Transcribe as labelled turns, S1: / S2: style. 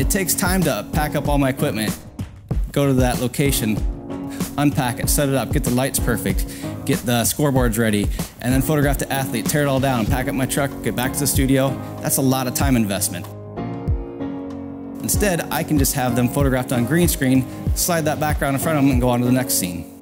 S1: It takes time to pack up all my equipment, go to that location, unpack it, set it up, get the lights perfect, get the scoreboards ready, and then photograph the athlete, tear it all down, pack up my truck, get back to the studio. That's a lot of time investment. Instead, I can just have them photographed on green screen, slide that background in front of them, and go on to the next scene.